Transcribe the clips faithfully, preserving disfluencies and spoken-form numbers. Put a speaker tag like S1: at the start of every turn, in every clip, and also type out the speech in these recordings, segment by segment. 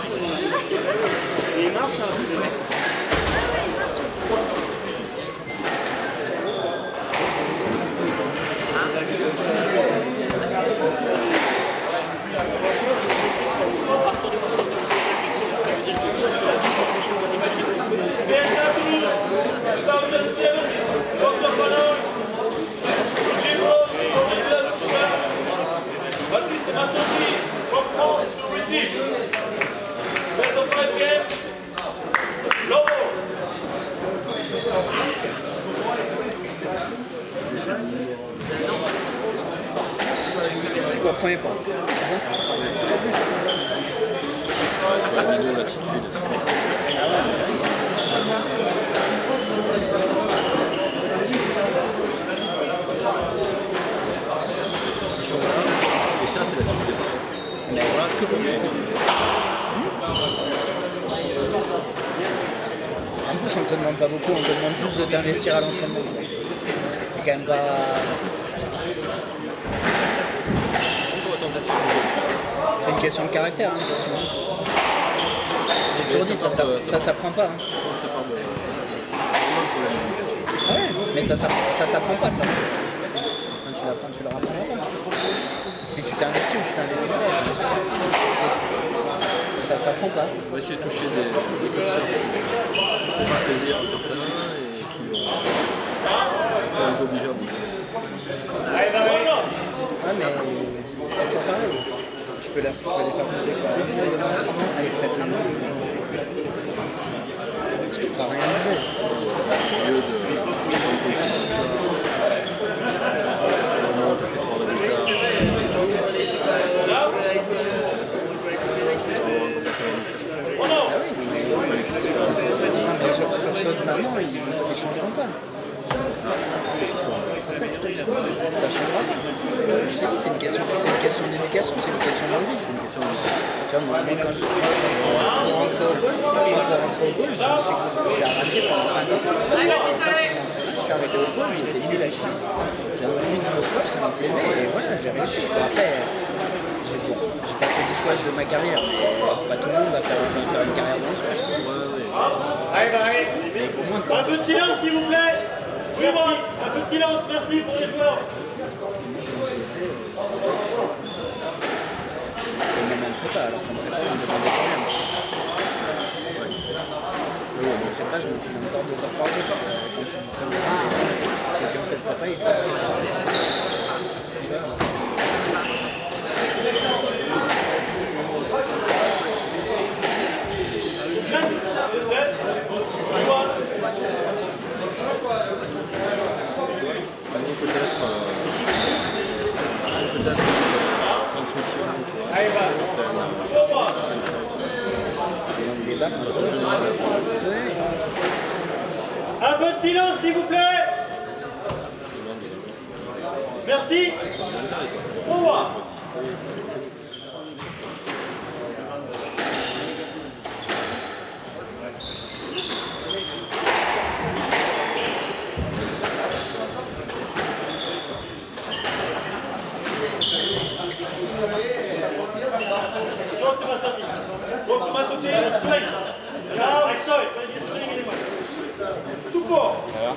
S1: Il marche, hein.
S2: C'est quoi le premier point? C'est ça?
S3: Mino, l'attitude. Ils sont là, et ça c'est l'attitude. Ils sont là que pour gagner.
S2: En plus, on te demande pas beaucoup, on te demande juste de t'investir à l'entraînement. C'est quand même pas... C'est une question de caractère, hein, de toute façon. J'ai toujours dit, ça, ça, ça s'apprend pas. Hein.
S3: Ça part de...
S2: Ah ouais, mais ça, ça, ça s'apprend pas, ça. Quand tu l'apprends, tu le rapprendras pas. Si tu t'investis ou tu t'investis pas, ça s'apprend pas.
S3: On va essayer de toucher des, des curseurs qui font pas plaisir à certains et qui vont pas les obliger à bouger.
S2: Ouais, mais c'est toujours pareil. Tu peux, la, tu peux les faire bouger quoi. Avec peut-être un an. Tu feras rien bouger.
S3: Au lieu de prendre une petite histoire, tu remontes, tu fais trois résultats.
S2: Ah oui, mais, mais sur, sur ceux de maintenant, ils ne changeront pas. C'est ça que je te dis. Ça ne changera pas. Je sais, c'est une question, c'est une question d'éducation, c'est une question d'envie. C'est une question d'envie. Tu vois, moi, moi quand je pour rentrer au pôle, je me suis, je suis arraché pendant un an. Je suis arrivé au pôle, j'étais nul à chier. J'avais envie de jouer au squash, ça me plaisait et voilà, j'ai réussi. Bon, après, j'ai bon, pas fait du squash de ma carrière, mais pas tout le monde va faire, faire une carrière dans le squash.
S3: Ouais, ouais.
S4: Allez, allez.
S2: Mais au moins, quand
S4: Un peu de silence, s'il vous plaît. Merci. Un peu de silence, merci pour les joueurs.
S2: Et même un prépa, alors qu'on prépa, on ne demandait pas rien. Oui, mais prépa, je me fais encore deux heures par jour. Quand tu dis ça, c'est que en fait, prépa, il s'est
S3: Peut-être euh, peut-être transmission, tu vois,
S4: Allez, va. Un peu de silence, s'il vous plaît. Merci. Au revoir. Tout fort.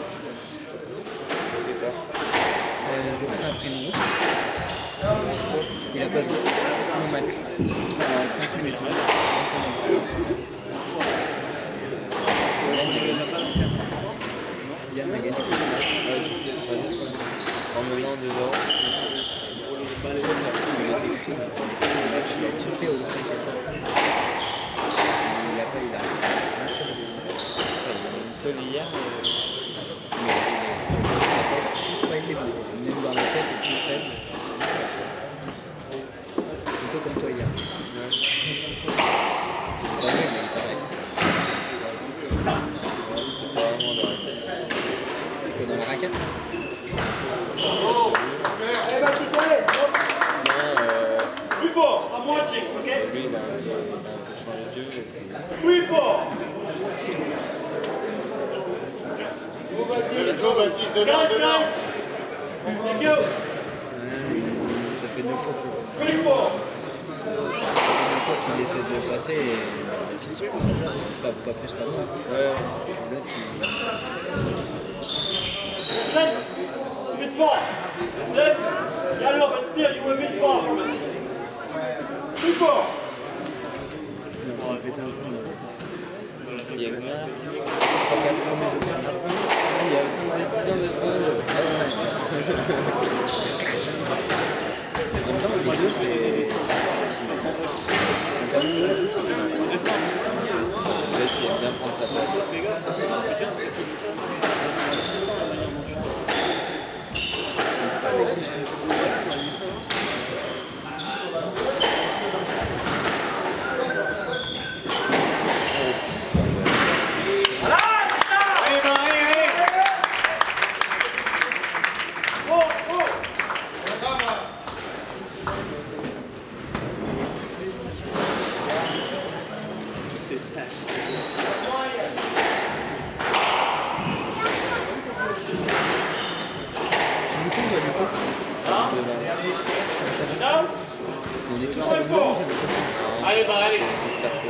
S2: Euh, je fais un prénom. Il a pas joué mon match. trente minutes. vingt-cinq minutes. Yann a gagné. Yann a gagné. Ouais, je sais, c'est pas du tout. En menant deux ans. Il était fini. Le match, il a tilté au cinquième. Il a pas eu la. Il a hier. Mais il n'a juste pas été bon. Même dans la tête, et plus faible. Un peu comme toi hier. Ouais. C'est pas vrai, mais pareil. C'est pas vraiment dans la raquette. C'était quoi dans la raquette?
S4: Allez, Baptiste, allez. Plus fort, à moitié, ok?
S3: Lui, il a, il a un peu changé de jeu.
S4: Plus fort. Go Baptiste, go Baptiste, dedans, dedans. Thank you.
S2: Ça fait deux fois que...
S4: Plus fort.
S2: Ça fait deux fois qu'il essaie de le passer et Baptiste il prend sa place. Pas, pas plus, pas moins.
S3: Ouais.
S2: L'autre, il...
S4: Excellent. A bit far. Excellent. Gallo, but still you were a bit far from it. Too far.
S2: Il est en train de péter un plomb.
S1: Il y a combien là?
S2: trois quatre premiers jeux.
S1: Il y a autant de décisions de premier jeu.
S2: Ah non, non, ça... ça casse. En même temps, les deux, c'est... c'est pas bon.
S1: L'autre, il aime bien prendre sa place.
S2: C'est pas les grandes choses.
S4: Voilà, c'est ça. Allez, ben, allez, allez. Oh, oh. Down.
S2: On est tous à la même, j'ai l'impression.
S4: Allez, ben, allez.
S1: Dispersé.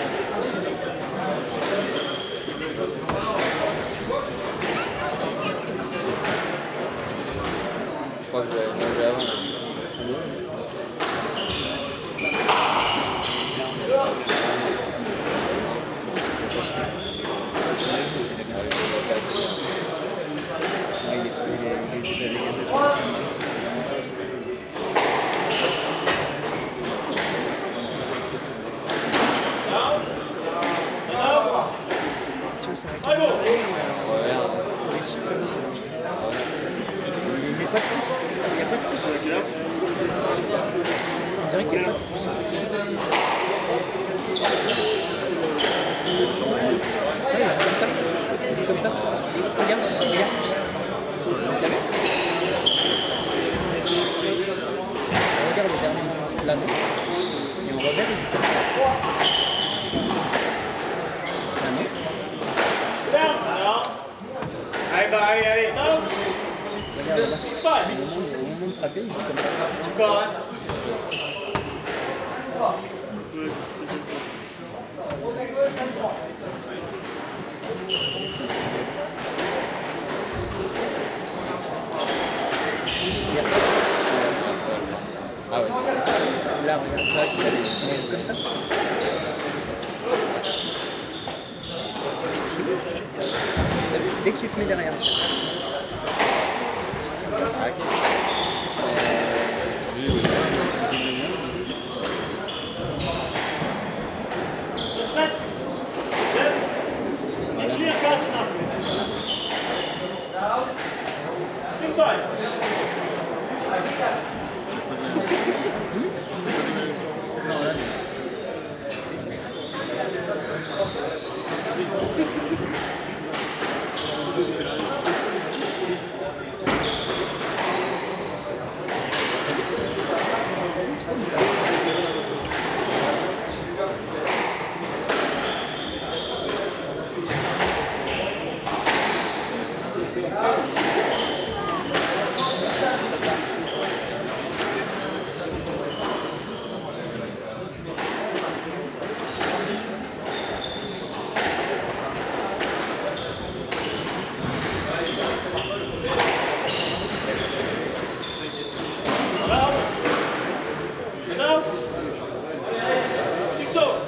S1: Je crois que je vais manger avant.
S2: Ah, il est trop, il est, il est déjà dégagé. Tiens, c'est vrai qu'il
S4: Allô.
S1: Regarde.
S2: faut être super. Il met pas de pouce. Il n'y a pas de pouce. Si. On dirait qu'il n'y a pas de pouce. Ouais, il joue comme ça. Il joue comme ça. Si, regarde, regarde. T'as vu? On regarde le dernier moment. Là, non. Et on revers, il joue comme ça. Là, non.
S4: Down. Alors. Allez, ben, allez, allez. Down.
S2: Regarde, là.
S4: Six
S2: Au
S4: five.
S2: moment, au moment de frapper, il joue comme ça.
S4: Encore, hein.
S2: Regarde.
S1: Ah ouais.
S2: Là, regarde, c'est vrai qu'il a des... il joue comme ça. C'est chelou. T'as vu? Dès qu'il se met derrière.
S1: Lui, oui.
S4: Set. Set. And clear shots now. Six five.
S2: Non, là, c'est trop bizarre.
S4: Down. Down. Six oh.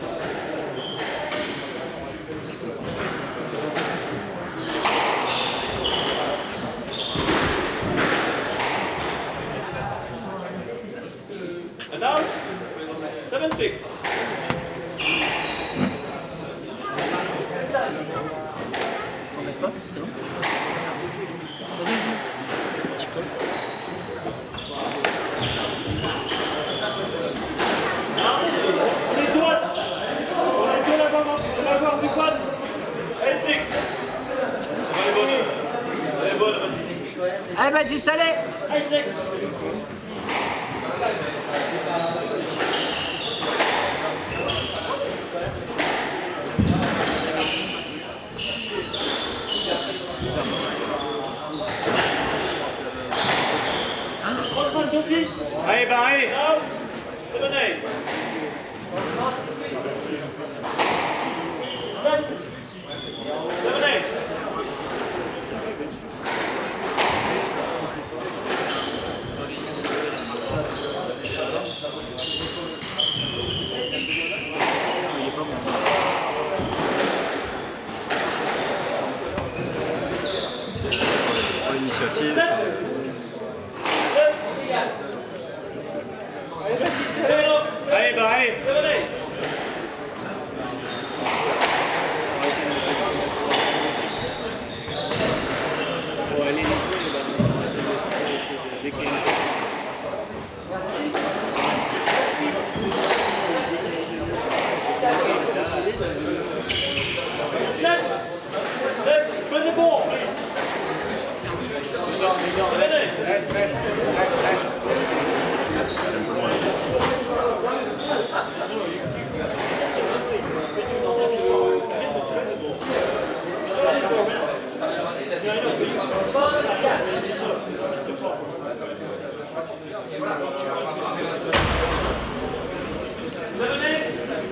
S4: And out. Seven six.
S2: T'en mets pas, c'est bon? Petit peu.
S4: On est deux. On est deux là-bas. On va voir du quad. Eight six. On va les bonnes. On va les bonnes, Baptiste.
S2: Allez, Baptiste, allez!
S4: Eight six. Concentration. Allez, bah allez. Out. Seven eight. Seven, eight.
S3: L'initiative.
S4: Allez, bah, allez, seven, eight. Set. Set. Spin the ball, please. Seven, eight. Seven, eight.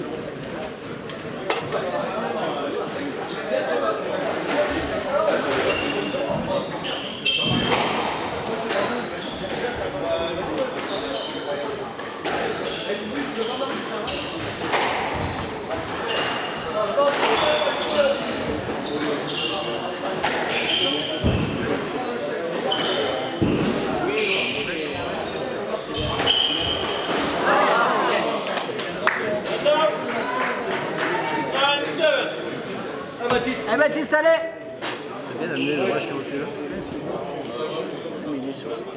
S2: Eh Baptiste, allez!
S3: C'était bien d'amener le rush qui recule là.
S2: Mais il est sur ça.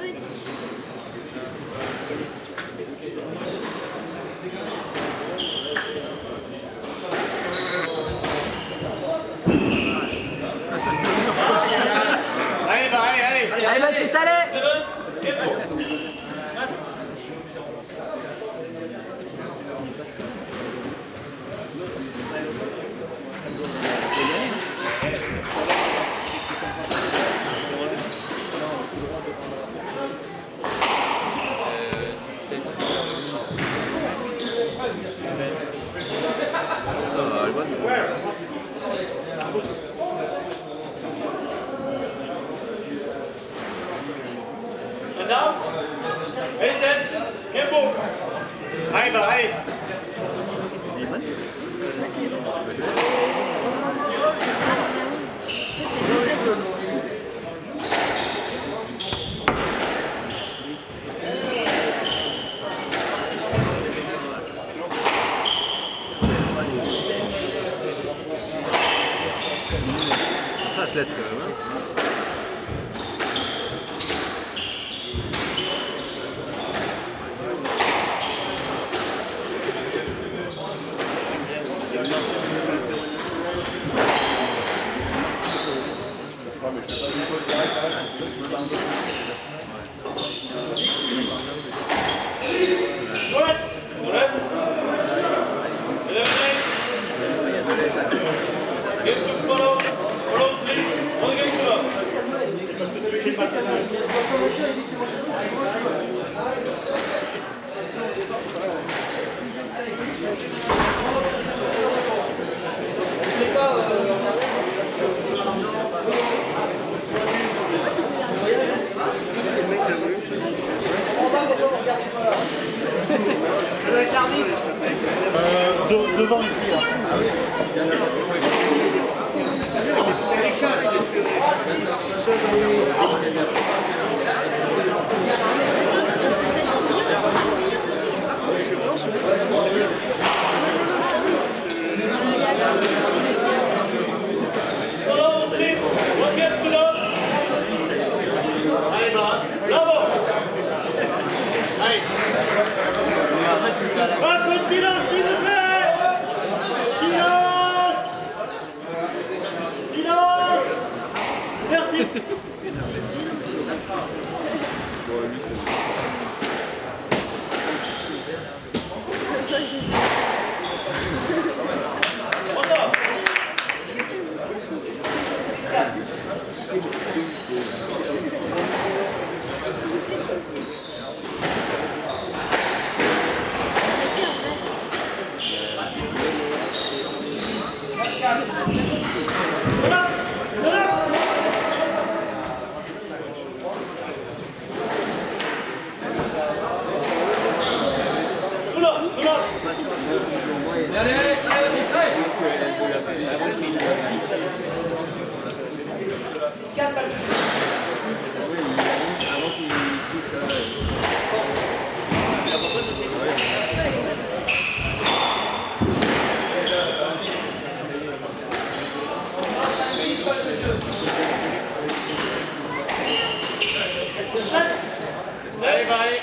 S4: Allez, bah, allez, allez.
S2: Allez Baptiste, allez!
S4: Seven, get it.
S3: Ah, elle va.
S4: And out. Eight, ten. Careful. Allez, bah, allez.
S3: Elle est bonne. Athlète quand même. Hein.
S4: Correct. Correct. Eleven, eight. Get to follow. Follow, please. One game to love.
S2: Ça doit être l'arbitre.
S4: Euh, de- devant ici. Là. Follow, please. One game to love. Allez, bravo. Allez. Un peu de silence, s'il vous plaît. Silence. Silence. Merci. Allez, pareil.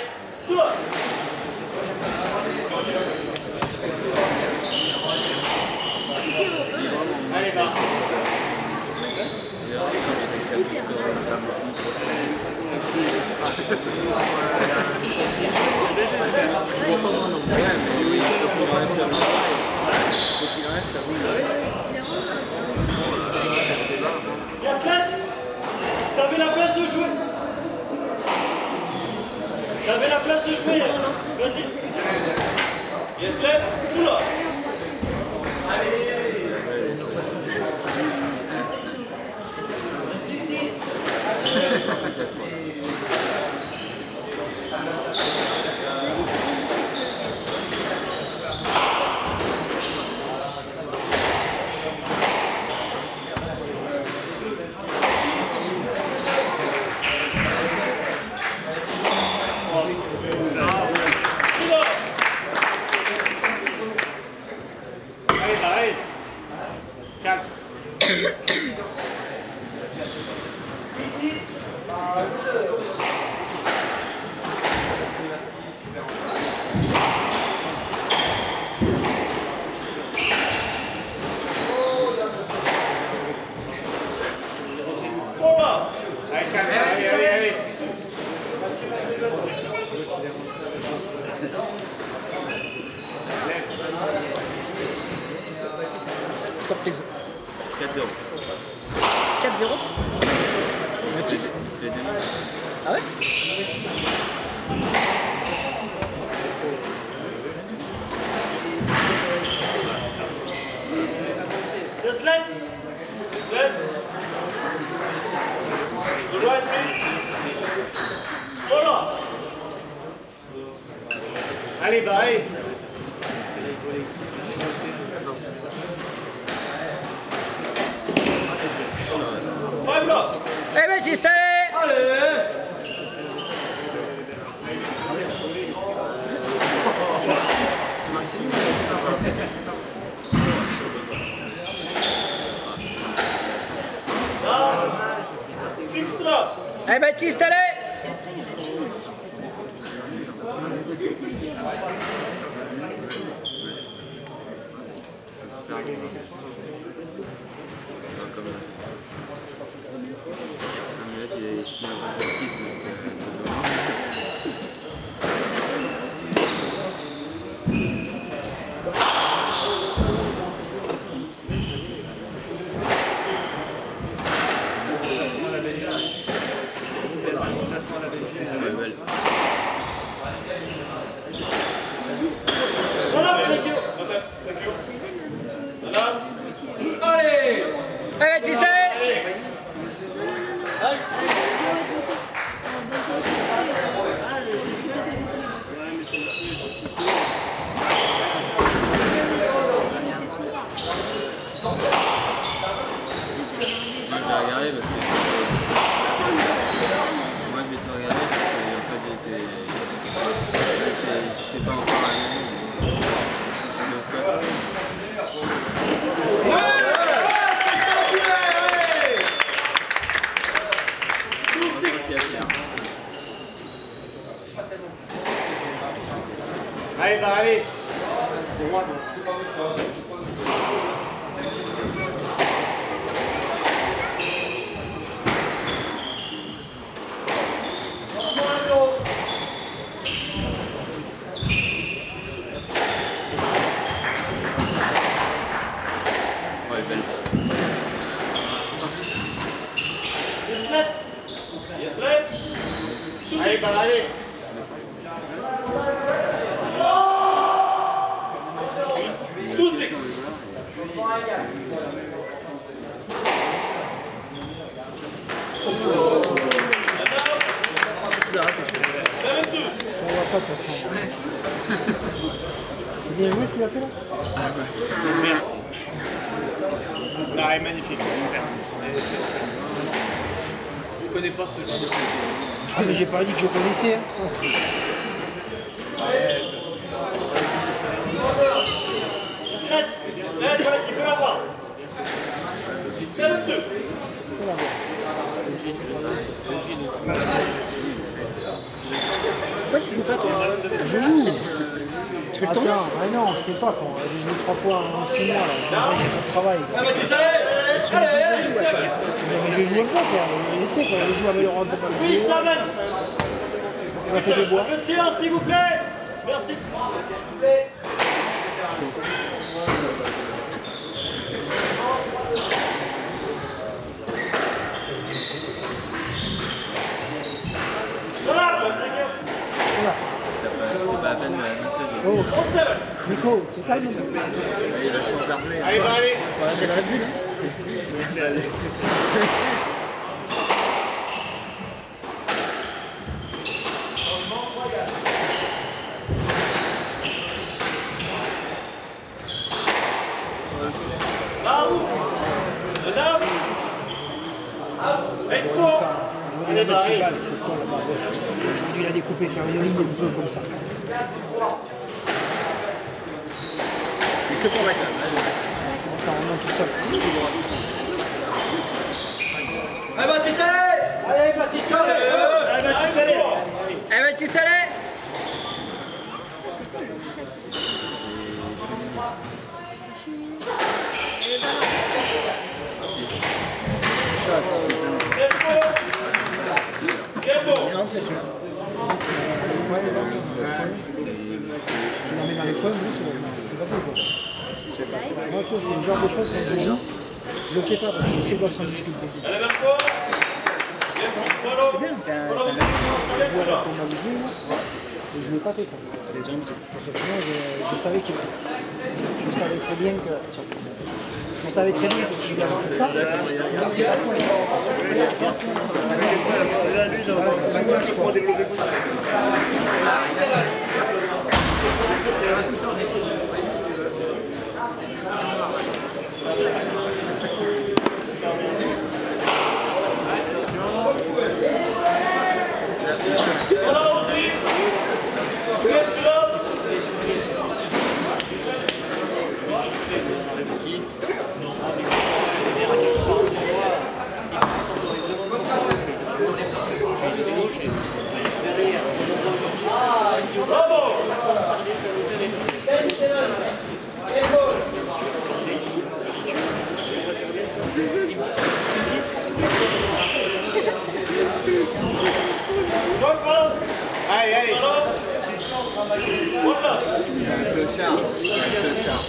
S4: Allez, va. Yaslet, t'avais la place de jouer. T'avais la place de jouer. Vas-y. Yaslet, oula. Allez, calme. Allez, calme. Allez, allez, allez.
S2: Score please.
S3: quatre zéro.
S2: quatre zéro. Motif. Ah ouais?
S4: Yaslet. Yaslet. To right, please. Voilà. Allez, bye. Five blocks.
S2: Eh Baptiste, allez!
S4: Allez. Six drop.
S2: Eh Baptiste, allez!
S4: Allez.
S2: Eh Baptiste, allez!
S4: Alex.
S3: Moi j'ai regardé parce que moi je vais tout regarder parce que en fait j'étais j'étais pas encore à la maison. J'étais au squat.
S4: Allez, bah allez.
S3: Ouais, belle.
S4: Yaslet. Yaslet. Allez, bah allez. Two six.
S2: Tu l'as raté.
S4: Seven two.
S2: On voit pas de toute façon.
S5: bien joué ce qu'il a fait là?
S4: Ah, est magnifique. Je connais pas ce genre de jeu.
S5: Ah mais j'ai pas dit que je connaissais. Hein.
S4: Net, net, voilà, tu peux l'avoir. sept deux.
S2: Pourquoi tu joues pas toi?
S5: Je joue.
S2: Tu fais le tournoi?
S5: Attends, mais non, je fais pas quoi. J'ai joué trois fois en six mois là. J'ai trop de travail. Quoi.
S4: Ah, Baptiste, allez, allez, allez, sept.
S5: Non, mais je joue un peu quoi. Je sais quoi. Je joue avec le rentre pas le
S4: Oui, ça va.
S5: On a fait des bois.
S4: Un peu de silence, s'il vous plaît. Merci. Voilà.
S5: Voilà.
S1: C'est pas la peine de lancer.
S5: Oh,
S4: On seul.
S5: Nico, t'es calme.
S1: Il a changé d'armée.
S4: Allez, va, allez.
S2: Voilà, c'est la bulle. Hein.
S4: Là. Là. Et trois.
S5: Aujourd'hui, il a mis une balle, c'est toi là-bas à gauche. Aujourd'hui, il a découpé, faire une ligne un peu comme ça.
S2: Que pour Baptiste.
S5: Ça remonte tout seul.
S4: Allez, Baptiste, allez. Allez, Baptiste, allez. Allez, Baptiste, allez.
S2: Allez Baptiste, allez.
S4: Bien beau.
S2: Il est rentré celui-là.
S5: S'il la met dans les coins, lui, c'est pas cool quoi. Moi, tu vois, c'est le genre de choses quand je joue, je le fais pas parce que je sais que l'autre en difficulté.
S4: Allez, vingt-trois.
S2: C'est bien, t'as un...
S5: Je jouais avec ton magazine, et je lui ai pas fait ça.
S2: C'est gentil.
S5: Parce que moi, je, je savais qu'il je savais très bien que je savais très bien que si je lui avais fait ça, il n'aurait pas de point. Voilà, c'est un match quoi.
S4: Voilà, on se lisse. Bien, tu l'as. Bravo. Allez, allez. Voilà.
S1: Le char. Le char.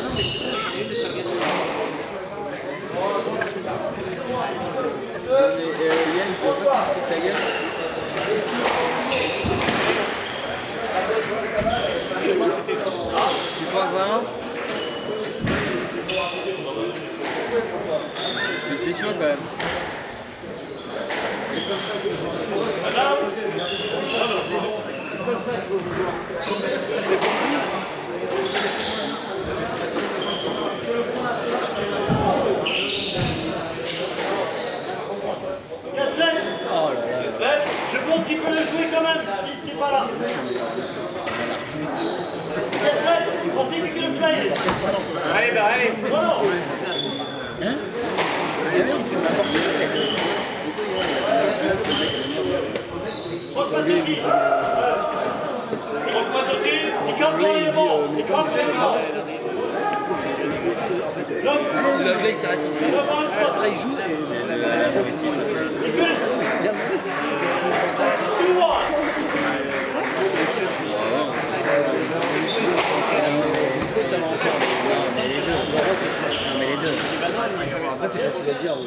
S1: Et Yann, tu veux pas ta gueule? Tu penses vraiment? Parce que c'est chaud quand même.
S4: Gasset.
S2: Oh là là.
S4: Gasset. Je pense qu'il peut le jouer quand même s'il n'est pas là. Gasset, tu penses qu'il peut le faire? Allez, bah allez. Non, non.
S2: Hein? Eh oui, tu m'as apporté.
S4: Trois fois sorti. Trois fois sorti. Il campe dans les bancs. Il campe chez les bancs.
S2: Le mec s'arrête comme ça. Après il joue et... Si ça va encore. Non mais les deux. Non mais les deux. Après c'est facile à dire.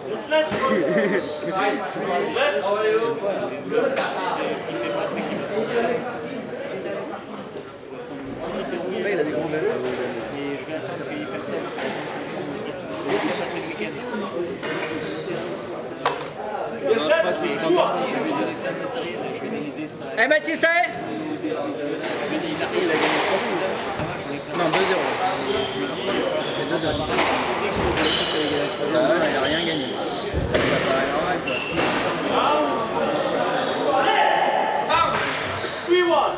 S2: Il a des grands gestes. Mais je vais attendre qu'il y ait personne. C'est passé le week-end. Eh Baptiste, allez. Je lui ai dit, il arrive, il a gagné trois sous. Ça marche, on est Non, deux zéro. Ça fait deux zéro. Ah, il a rien gagné. Ça paraît normal quoi.
S4: three one.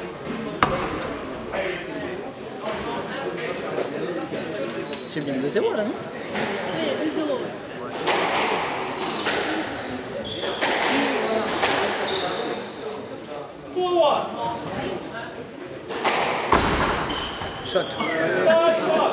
S2: C'est bien deux zéro là, non?
S4: four one.
S2: Shot.
S4: five one.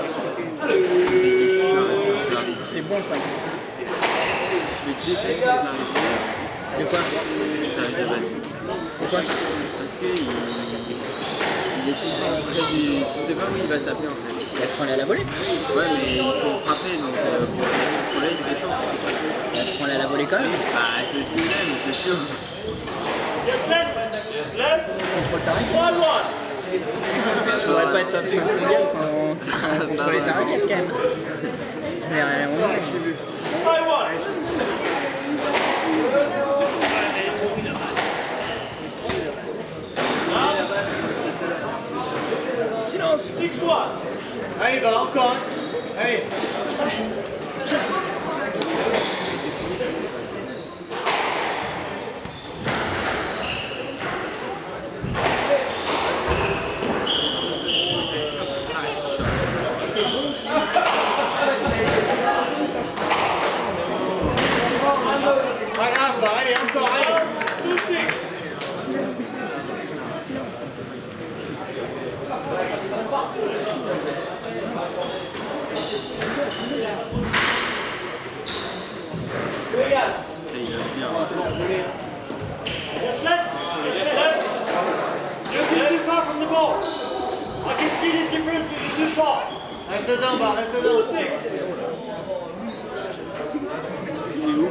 S2: C'est bon ça.
S1: Je vais détester ça.
S2: De quoi?
S1: Ça arrive de base.
S2: Pourquoi?
S1: Parce que il, il est tout le temps près du. Tu sais pas où il va taper en fait.
S2: Il va te prendre à la volée.
S1: Ouais, mais ils sont frappés donc euh, pour ce soleil c'est chaud.
S2: Il va te prendre à la volée quand même.
S1: Bah, c'est ce qu'il aime, mais c'est chaud.
S4: Yes, let. Yes, let.
S2: Contrôle ta raquette.
S4: one one.
S2: Tu devrais pas être top cinq mondial sans, sans contrôler ta raquette quand même. Mais à un moment,
S4: five one.
S2: silence.
S4: six one.
S5: Allez, bah encore. Allez. Pas grave, bah allez, encore, allez.
S4: two six. Yes, let. Yes, let. You're a bit too far from the ball. I can see the difference between the ball.
S5: Reste dedans, bah, reste dedans.
S4: two six.
S1: C'est où?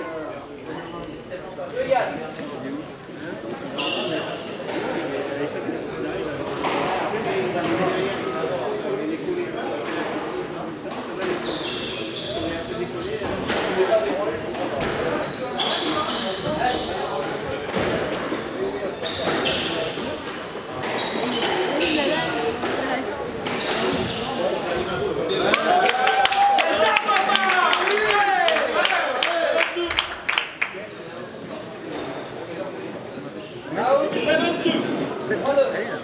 S4: seven two.
S2: sept allez là.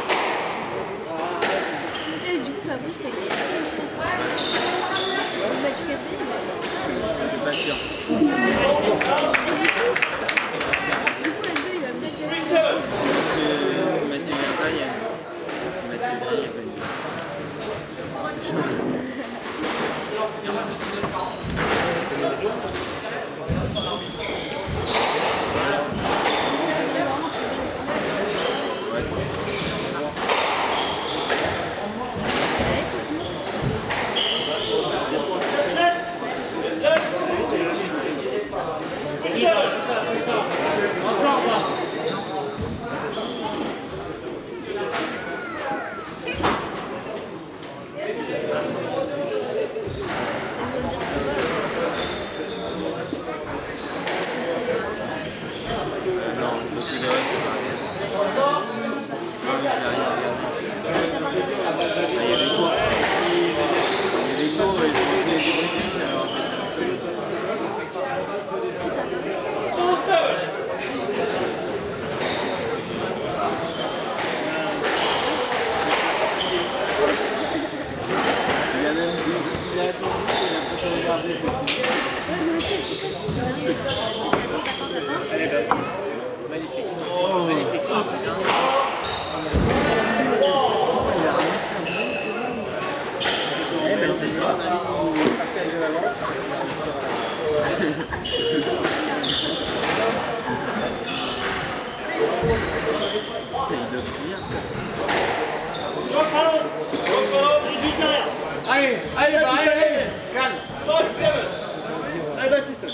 S6: Et du coup, après, c'est gagné, je pense. On va te casser.
S1: C'est pas sûr.
S6: Et du coup, du coup, le deux, il va me mettre
S4: three seven.
S1: C'est Mathieu Gerta, il y a. C'est Mathieu Gerta, il y a pas une. C'est chaud.
S4: Yes, let. Yes, let.
S5: Encore, bah.
S1: Non, donc il est resté par rien. Non, mais j'ai rien regardé. Ah, il y avait quoi? Il y avait quoi et je voulais des British alors en fait.
S4: four seven.
S1: Il a même il a attendu et il a pas changé regardé.
S6: Ouais, mais aussi, c'est quoi ce scénario?
S1: Allez, vas-y. Magnifique. Oh, magnifique. Oh putain. Il a ramassé un peu.
S2: Eh ben c'est ça.
S1: Putain, il doit bien.
S4: Strong follow. Strong follow. dix-huit derrière.
S5: Allez, allez, bah, allez, allez. Calme.
S4: five seven.
S5: Allez, Baptiste.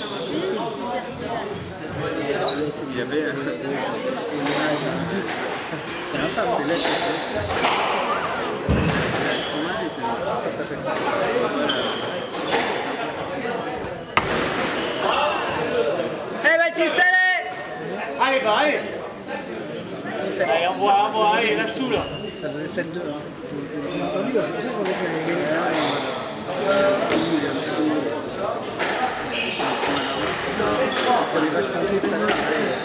S1: Il y avait.
S2: Ah, ça- c'est infâme.
S5: Allez, Baptiste, allez. Allez, bah, allez.
S2: six sept.
S4: Allez, envoie, envoie, allez, lâche tout là.
S2: Ça faisait sept deux. Hein.
S5: On a entendu, c'est pour ça qu'on a fait les gagner.
S2: On est vachement tôt tout à l'heure.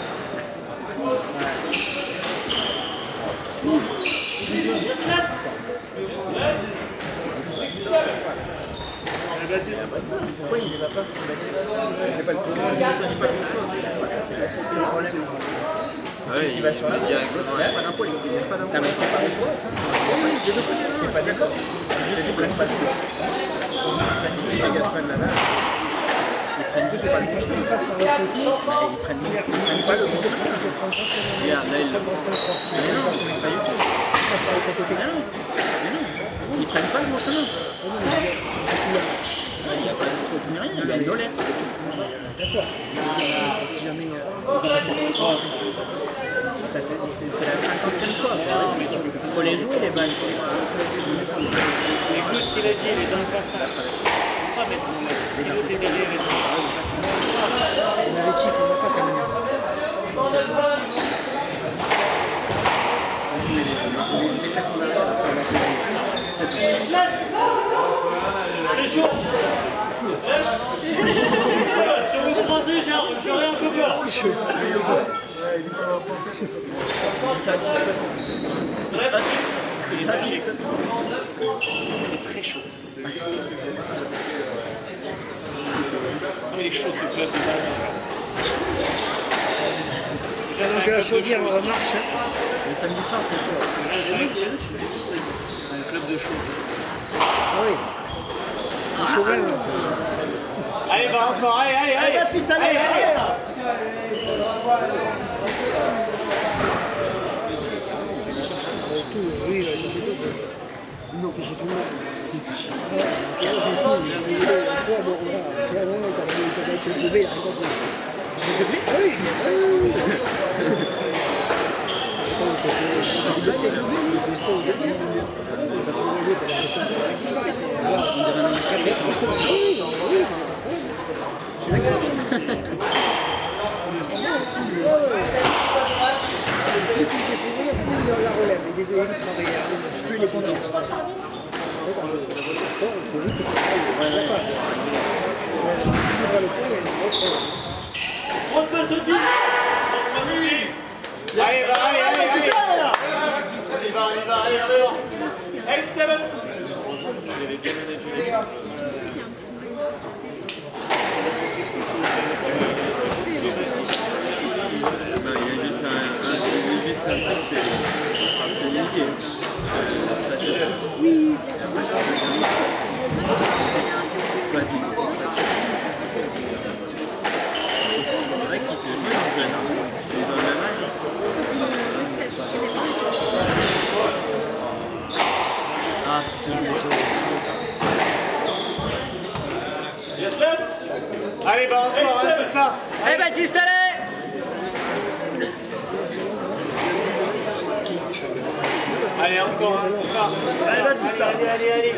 S2: Pourquoi il ne va pas? C'est pas le problème, il ne choisit pas le choix. C'est le problème. C'est celui qui va sur la droite. L'autre, il n'a pas d'impôt, il ne pas d'impôt. Non, mais c'est pas le droite. Oui, des deux côtés. C'est pas d'accord. C'est juste qu'ils ne prennent pas le choix. Ils ne dégagent pas de la base. Ils prennent juste pas le bon chemin. Ils prennent, ils prennent pas le bon chemin.
S1: Regarde, là, il l'a.
S2: Mais non, pas du tout. Mais non, mais non. Ils prennent pas le bon chemin. Il n'y a pas de stroke ni rien, il y a une olette, c'est tout.
S5: D'accord. Si jamais.
S2: Ça fait, c'est la cinquantième fois, faut arrêter. Faut les jouer les balles.
S4: Écoute ce qu'il a dit, il est dans le passage. Pas mettre mon lait. Si l'autre est derrière, il est dans le passage.
S5: On avait qui, ça ne va pas quand même.
S4: C'est chaud. Si vous croisez, j'aurais un peu peur.
S2: Ça attire sept. Ça attire sept.
S4: C'est très chaud. Il est chaud ce club de base.
S5: Donc la chaudière marche.
S2: Le samedi soir, c'est chaud.
S4: C'est un club de chaud.
S5: Ah oui. Un chauvin.
S4: Allez, va encore, allez, allez, allez. Baptiste, allez, allez.
S5: Oui, il a cherché tout. Nous, on fait chez tout le monde. Il fait chez tout le monde. Il a cassé le coup. Il a voulu trois, bon, voilà. Tiens, non, il t'a fait le bébé, il a rien compris. Le bébé? Ah oui, ah oui. Il le sait, il le sait au début. Quand tu le joues, t'as l'impression de rien qui se passe.
S2: On dirait un handicapé.
S5: Oui, oui,
S2: Je suis d'accord.
S5: Plus il fait courir, plus il la relève. Et des deux, il travaille.
S2: Plus il est content.
S5: Fort, il faut vite, il faut pas. Il ne va pas. Je suis suivi par le point, il y a une grosse.
S4: On peut se dire. Allez, va, allez, allez, allez. On y va, on y va, allez, allez. eight seven.
S1: Non, il y a juste un, un, il y a juste un truc, c'est c'est nickel. Ça tire.
S6: Oui,
S1: Pas du tout. C'est vrai qu'ils se jouent jeunes. Ils ont le même âge.
S2: Ah, putain, le moto.
S4: Yes, let. Allez, bah encore, hein, c'est ça.
S2: Allez, Baptiste, allez!
S4: Allez, encore, hein, c'est ça. Allez, Baptiste, allez, allez, allez.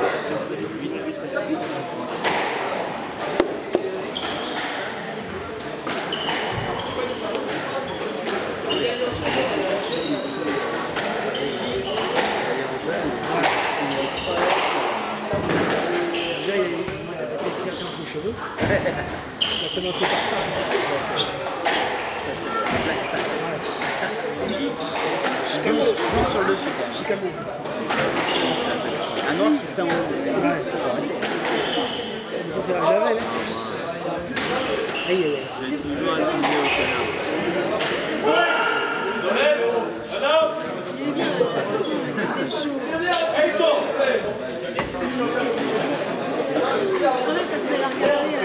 S5: Déjà, il a attaqué si quelqu'un pour les cheveux. Il a commencé par ça.
S2: Chicago. Sur le dessus.
S5: Chicago.
S2: Un noir qui se en haut.
S5: Ouais, ça, c'est la javel. Aïe, aïe, aïe.
S1: J'ai toujours intimidé au canard.
S6: quand même, ça pouvait la regarder.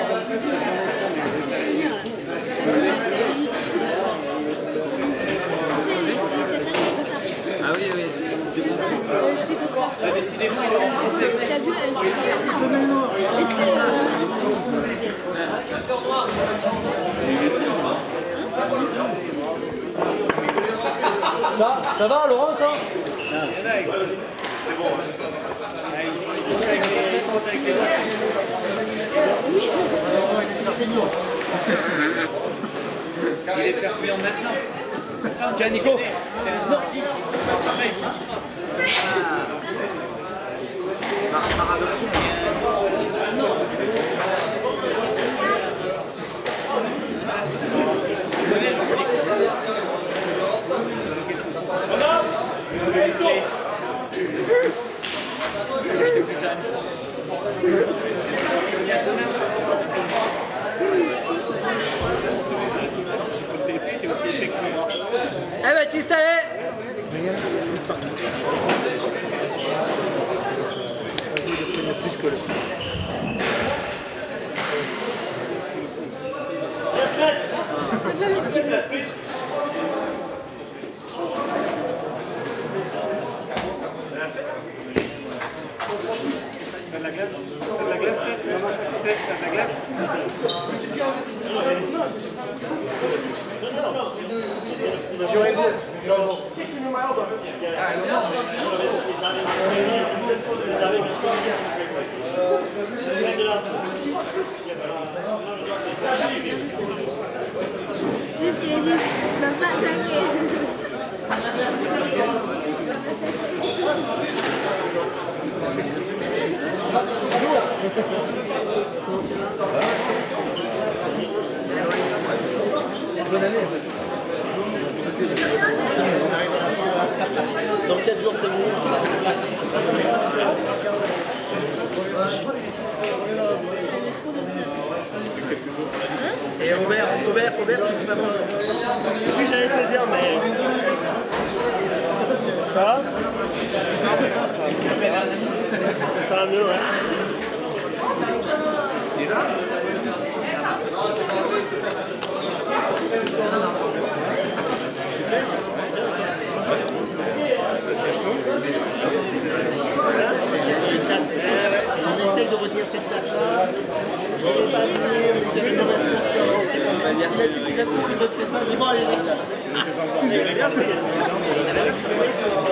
S1: Ah oui, oui, c'était pour ça.
S6: C'était pour ça.
S4: Décidément, il est en français.
S6: Je l'ai vu, elle était
S5: Ça, ça va, Laurent, ça?
S4: C'était bon. Il est percutant maintenant.
S5: Tiens, Nico. Non, dix.
S2: Eh Baptiste, allez!
S5: huit partout. Il a plus que le son.
S4: T'as de la glace? T'as de la glace, Steph? Steph, t'as de la glace?
S6: Juste que j'ai bapak sakit.
S5: Bonne année. On arrive à la fin. Dans quatre jours, c'est bon. Et Robert, Robert, Robert, tu dis pas bonjour.
S4: Si, j'allais te le dire, mais... Ça va? Ça va mieux, ouais.
S5: On essaye de retenir cette date-là. Je ne vais pas venir, j'avais une mauvaise conscience. Il a suffi d'un coup de Stéphane, dis bon allez, mec.